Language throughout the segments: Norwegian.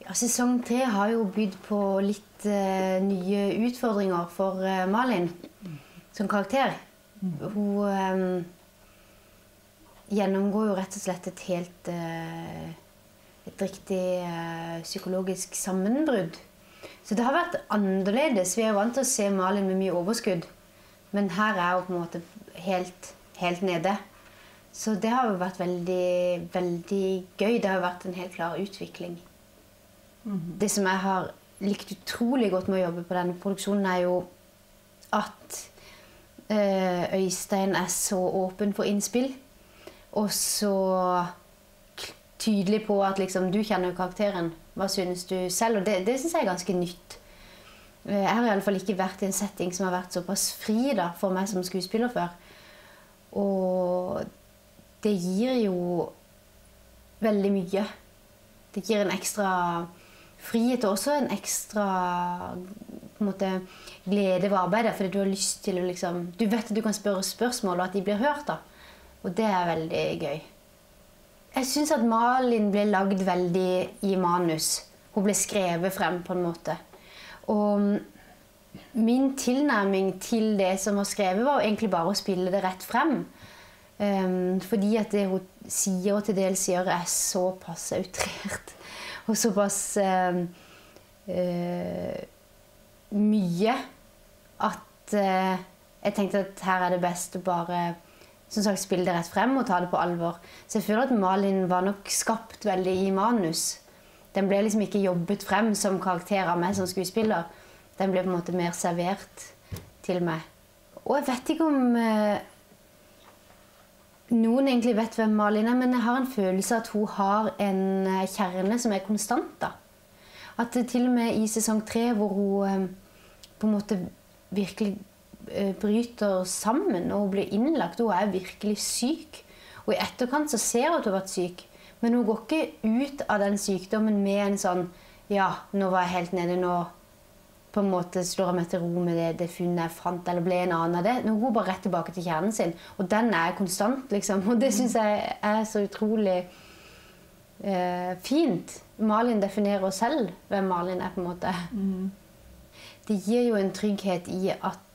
Ja, sesong 3 har jo bydd på litt nye utfordringer for Malin som karakter. Hun gjennomgår jo rett og slett et riktig psykologisk sammenbrudd. Så det har vært annerledes. Vi er jo vant til å se Malin med mye overskudd, men her er hun på en måte helt nede. Så det har jo vært veldig, veldig gøy. Det har vært en helt klar utvikling. Det som jeg har likt utrolig godt med å jobbe på denne produksjonen, er jo at Øystein er så åpen for innspill, og så tydelig på at liksom, du kjenner karakteren. Hva synes du selv? Og det synes jeg er ganske nytt. Jeg har i alle fall ikke vært i en setting som har vært såpass fri da, for meg som skuespiller før. Og det gir jo veldig mye. Det gir en ekstra frihet og også en ekstra på en måte, glede ved arbeidet, fordi du har lyst til å liksom, du vet at du kan spørre spørsmål og at de blir hørt da. Og det er veldig gøy. Jeg synes at Malin ble lagd veldig i manus. Hun ble skrevet frem på en måte. Og min tilnærming til det som var skrevet var egentlig bare å spille det rett frem. Fordi at det hun sier og til dels gjør er såpass outrert. Og såpass mye at jeg tenkte at her er det best å bare som sagt, spille det rett frem og ta det på alvor. Så jeg føler at Malin var nok skapt veldig i manus. Den ble liksom ikke jobbet frem som karakter av meg som skuespiller. Den ble på en måte mer servert til meg. Og jeg vet ikke om noen egentlig vet hvem Malin er, men jeg har en følelse at hun har en kjerne som er konstant da. At til og med i sesong 3 hvor hun på en måte virkelig bryter sammen og hun blir innlagt, hun er virkelig syk. Og i etterkant så ser hun at hun har vært syk, men hun går ikke ut av den sykdommen med en sånn, ja, nå var jeg helt nede, nå på en måte slår jeg meg til ro med det funnet jeg fant, eller ble en annen av det. Nå går hun bare rett tilbake til kjernen sin, og den er konstant, liksom. Og det synes jeg er så utrolig fint. Malin definerer selv hvem Malin er, på en måte. Det gir jo en trygghet i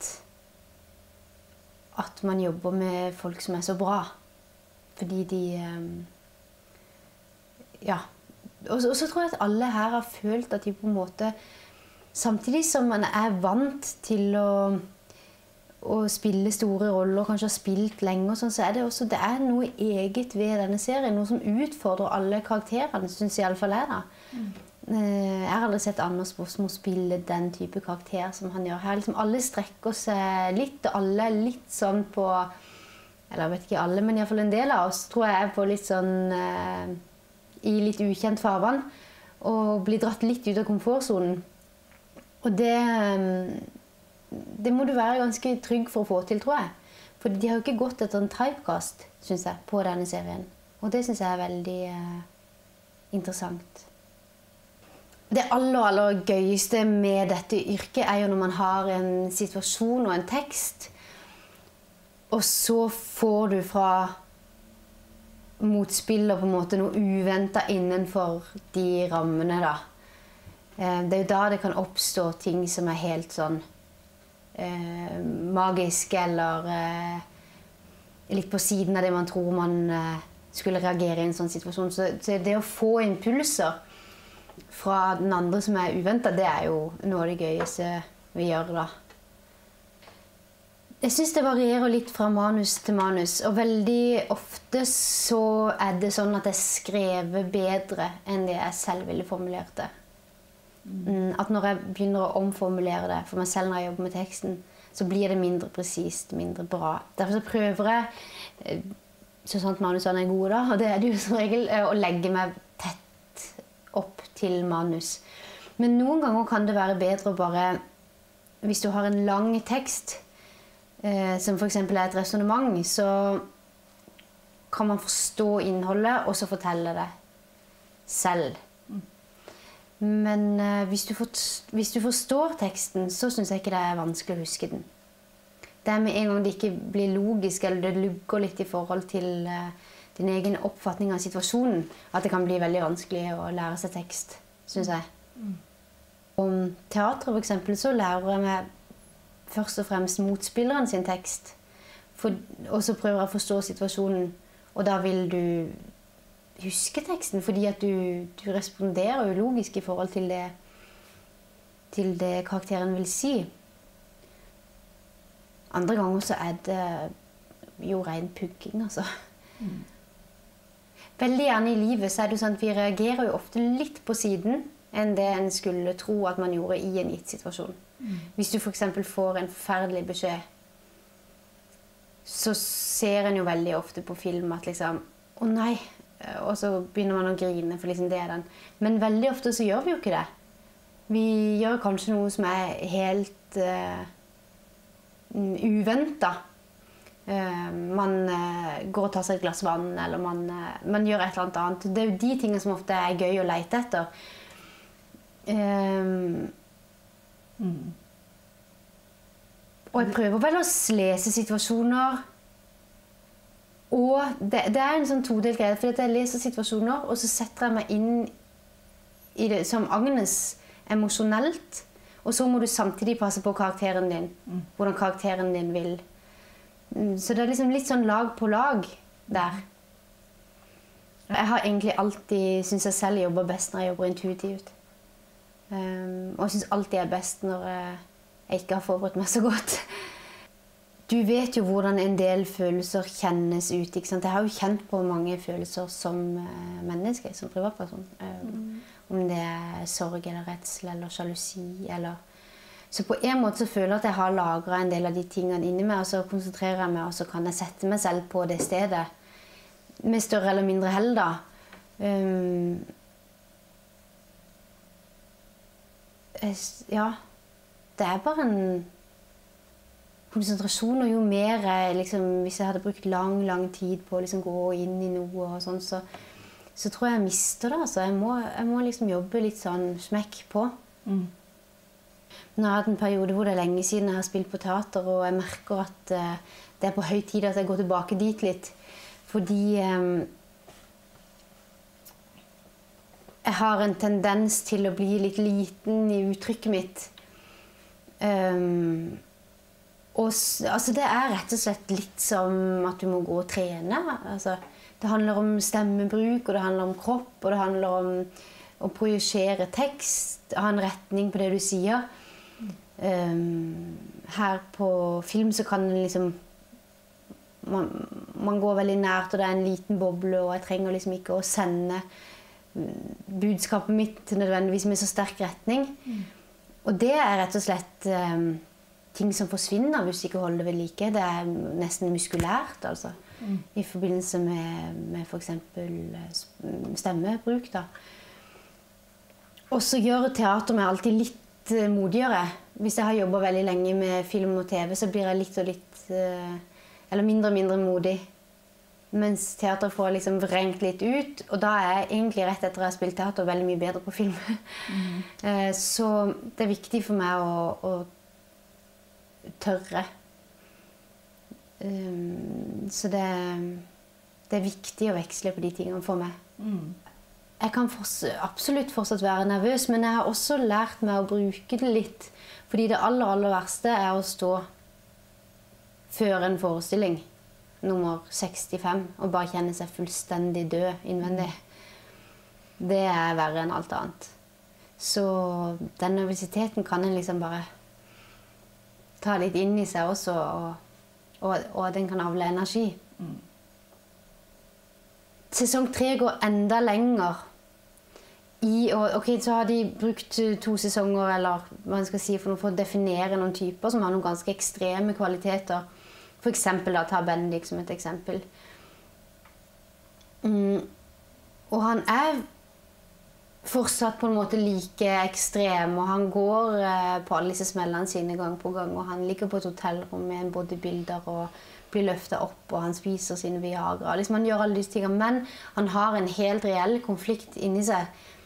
at man jobber med folk som er så bra. Fordi de... ja. Og så tror jeg at alle her har følt at de på en måte... Samtidig som man er vant til å spille store roller, kanskje har spilt lenge, sånn, så er det også det er noe eget ved denne serien, noe som utfordrer alle karakterene, synes jeg i alle fall er da. Jeg har aldri sett Anders Båsmo spille den type karakter som han gjør her. Liksom, alle strekker seg litt, og alle er litt sånn på, eller jeg vet ikke alle, men i hvert fall en del av oss tror jeg er på litt sånn, i litt ukjent farvann, og blir dratt litt ut av komfortzonen. Og det må du være ganske trygg for å få til, tror jeg. For de har jo ikke gått etter en typecast, synes jeg, på denne serien. Og det synes jeg er veldig interessant. Det aller gøyeste med dette yrket er jo når man har en situasjon og en tekst, og så får du fra motspiller på en måte noe uventet innenfor de rammene da. Det er jo da det kan oppstå ting som er helt sånn magisk eller litt på siden av det man tror man skulle reagere i en sånn situasjon. Så det å få impulser fra den andre som er uventet, det er jo noe av det gøyeste vi gjør da. Jeg synes det varierer litt fra manus til manus, og veldig ofte så er det sånn at jeg skrever bedre enn det jeg selv ville formulert det. At når jeg begynner å omformulere det for meg selv når jeg jobber med teksten, så blir det mindre presist, mindre bra. Derfor så prøver jeg, så sant manusene er gode da, og det er det jo som regel, å legge meg tett opp til manus. Men noen ganger kan det være bedre å bare, hvis du har en lang tekst, som for eksempel er et resonemang, så kan man forstå innholdet og så fortelle det selv. Men hvis du forstår teksten, så synes jeg ikke det er vanskelig å huske den. Det er med en gang det ikke blir logisk, eller det lugger litt i forhold til din egen oppfatning av situasjonen, at det kan bli veldig vanskelig å lære seg tekst. synes jeg. Om teater for eksempel, så lærer jeg meg først og fremst motspilleren sin tekst. Og så prøver jeg å forstå situasjonen, og da vil du huske teksten, fordi at du responderer jo logisk i forhold til det karakteren vil si. Andre ganger så er det jo ren pugging, altså. Veldig gjerne i livet så er det jo sånn at vi reagerer jo ofte litt på siden enn det en skulle tro at man gjorde i en gitt situasjon. Hvis du for eksempel får en forferdelig beskjed, så ser en jo veldig ofte på film at liksom, å nei, og så begynner man å grine, for liksom det er den. Men veldig ofte så gjør vi jo ikke det. Vi gjør kanskje noe som er helt uventet. Man går og tar seg et glass vann, eller man gjør et eller annet. Det er jo de tingene som ofte er gøy å lete etter. Og jeg prøver vel å lese situasjoner, og det er en sånn todelt greie, for jeg leser situasjoner, og så setter jeg meg inn i det som Agnes emosjonelt, og så må du samtidig passe på karakteren din, hvordan karakteren din vil. Så det er liksom litt sånn lag på lag der. Jeg har egentlig alltid, synes jeg selv, jobber best når jeg jobber intuitivt. Og jeg synes alltid jeg er best når jeg ikke har forberedt meg så godt. Du vet jo hvordan en del følelser kjennes ut, ikke sant? Jeg har jo kjent på mange følelser som menneske, som privatperson. Om det er sorg eller redsel eller sjalusi eller... Så på en måte så føler jeg at jeg har lagret en del av de tingene inni meg, og så konsentrerer jeg meg, og så kan jeg sette meg selv på det stedet. Med større eller mindre hell da. Ja, det er bare en konsentrasjon, og jo mer liksom, hvis jeg hadde brukt lang tid på å liksom gå inn i noe og sånn, så tror jeg mister det, altså. Jeg må liksom jobbe litt sånn smekk på. Nå har jeg hatt en periode hvor det er lenge siden jeg har spilt på teater, og jeg merker at det er på høy tid at jeg går tilbake dit litt. Fordi jeg har en tendens til å bli litt liten i uttrykket mitt. Altså det er rett og slett litt som at du må gå og trene. Altså, det handler om stemmebruk, og det handler om kropp, og det handler om å projisere tekst, ha en retning på det du sier. Her på film så kan liksom man går veldig nært, og det er en liten boble, og jeg trenger liksom ikke å sende budskapet mitt nødvendigvis med så sterk retning. Og det er rett og slett ting som forsvinner hvis du ikke holder det ved like. Det er nesten muskulært, altså. I forbindelse med for eksempel stemmebruk, da. Og så gjør teater meg alltid litt modigere. Hvis jeg har jobbet veldig lenge med film og TV, så blir jeg litt og litt, eller mindre og mindre modig. Mens teater får liksom vrengt litt ut, og da er jeg egentlig rett etter å ha spilt teater veldig mye bedre på film. Så det er viktig for meg å tørre. Så det er viktig å veksle på de tingene for meg. Jeg kan absolutt fortsatt være nervøs, men jeg har også lært meg å bruke det litt. Fordi det aller verste er å stå før en forestilling, nummer 65, og bare kjenne seg fullstendig død innvendig. Det er verre enn alt annet. Så den nervøsiteten kan en liksom bare ta litt inn i seg også, og den kan avle energi. Sesong 3 går enda lenger. Så har de brukt 2 sesonger, eller hva man skal si, for å definere noen typer som har noen ganske ekstreme kvaliteter. For eksempel da, ta Bendik som et eksempel. Og han er fortsatt på en måte like ekstrem, og han går på alle disse smellene sine gang på gang, og han ligger på et hotellrom med en bodybuilder og blir løftet opp, og han spiser sine Viagra. Liksom, han gjør alle disse tingene, men han har en helt reell konflikt inni seg,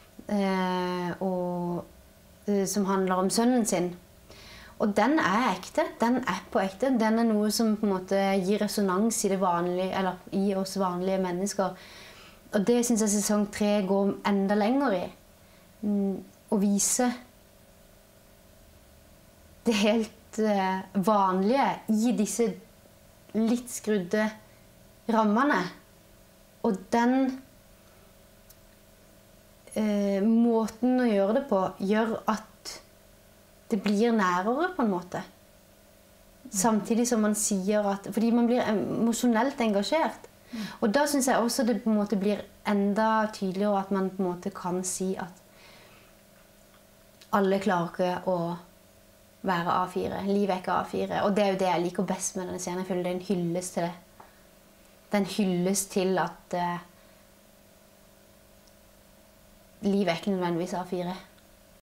som handler om sønnen sin. Og den er ekte, den er på ekte. Den er noe som på en måte gir resonans i det vanlige, eller i oss vanlige mennesker. Og det synes jeg sesong 3 går enda lenger i. å vise det helt vanlige i disse litt skrudde rammene. Og den måten å gjøre det på gjør at det blir nærere på en måte. Samtidig som man sier at, fordi man blir emosjonelt engasjert. Og da synes jeg også det på en måte blir enda tydeligere at man på en måte kan si at alle klarer ikke å være A4. Livet er ikke A4. Og det er jo det jeg liker best med denne scenen. Jeg føler det er en hyllest til det. Det er en hyllest til at livet er ikke nødvendigvis A4.